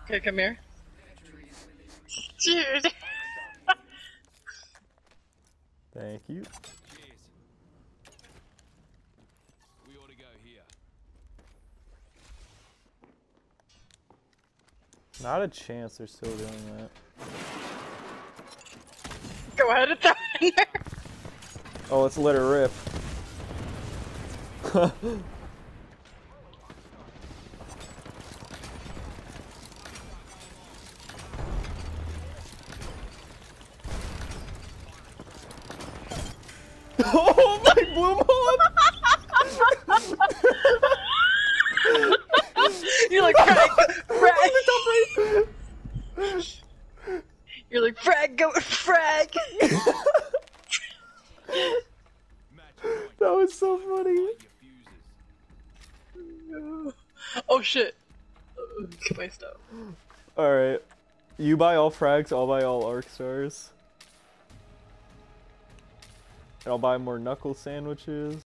Okay, come here. Dude. Thank you. Cheers. We ought to go here. Not a chance they're still doing that. Go ahead and throw it in there. Oh, let's let her rip. Oh my bloom You're like, frag! You're like, frag, go, frag! That was so funny. Oh shit. Get my stuff. Alright. You buy all frags, I'll buy all arc stars. And I'll buy more knuckle sandwiches.